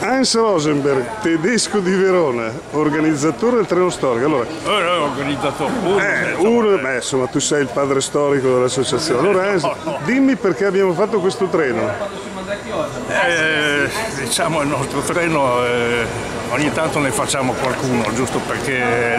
Hans Rosenberg, tedesco di Verona, organizzatore del treno storico. Allora, organizzatore. insomma, tu sei il padre storico dell'associazione. Allora, Hans, dimmi perché abbiamo fatto questo treno. Diciamo il nostro treno, ogni tanto ne facciamo qualcuno, giusto perché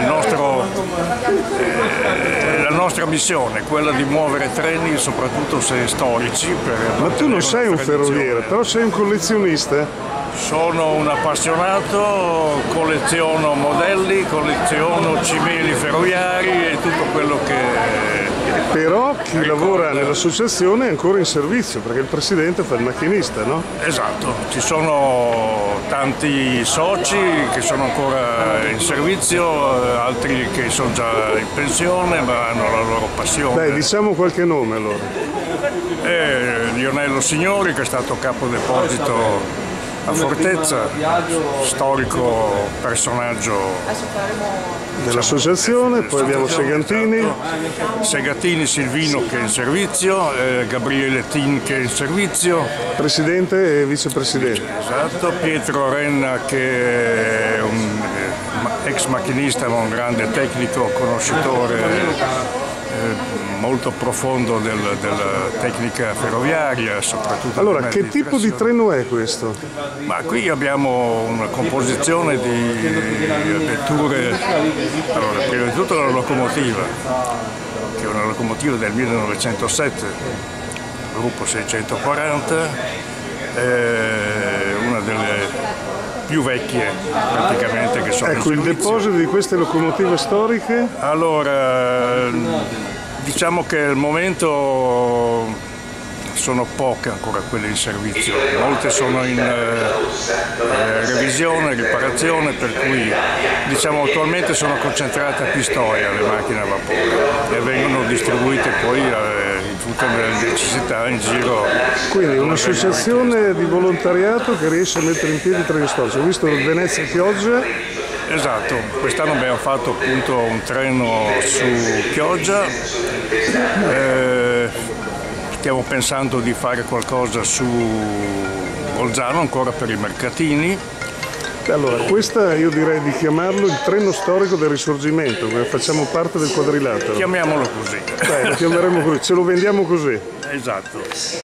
la nostra missione è quella di muovere treni, soprattutto se storici. Ma tu non sei un ferroviere, però sei un collezionista? Sono un appassionato, colleziono modelli, colleziono cimeli ferroviari e tutto quello che... Però chi lavora nell'associazione è ancora in servizio, perché il presidente fa il macchinista, no? Esatto, ci sono tanti soci che sono ancora in servizio, altri che sono già in pensione ma hanno la loro passione. Beh, diciamo qualche nome allora. Lionello Signori, che è stato capo deposito a Fortezza, storico personaggio dell'associazione, poi abbiamo Segatini Silvino che è in servizio, Gabriele Tin che è in servizio, presidente e vicepresidente. Esatto, Pietro Renna che è un ex macchinista ma un grande tecnico, conoscitore molto profondo della tecnica ferroviaria, soprattutto. Allora, che tipo di treno è questo? Ma qui abbiamo una composizione di vetture. Allora, prima di tutto la locomotiva, che è una locomotiva del 1907, gruppo 640, una delle più vecchie praticamente che sono. Ecco, il deposito di queste locomotive storiche? Allora, diciamo che al momento sono poche ancora quelle in servizio, molte sono in revisione, riparazione, per cui diciamo attualmente sono concentrate a Pistoia le macchine a vapore e vengono distribuite poi in tutte le necessità in giro. Quindi un'associazione di volontariato che riesce a mettere in piedi treni storici. Ho visto Venezia Chioggia. Esatto, quest'anno abbiamo fatto appunto un treno su Chioggia, stiamo pensando di fare qualcosa su Bolzano ancora per i mercatini. Allora, questa io direi di chiamarlo il treno storico del Risorgimento, perché facciamo parte del quadrilatero. Chiamiamolo così. Lo chiameremo così, ce lo vendiamo così. Esatto.